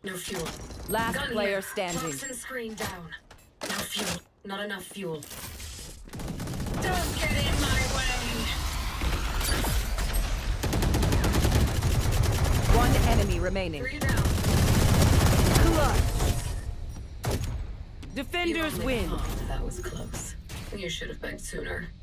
No fuel. Last Gun player here. standing. Toxin screen down. No fuel. Not enough fuel. Don't get in my way. One enemy remaining. 3 down. Clutch. Defenders win. That was close. You should have begged sooner.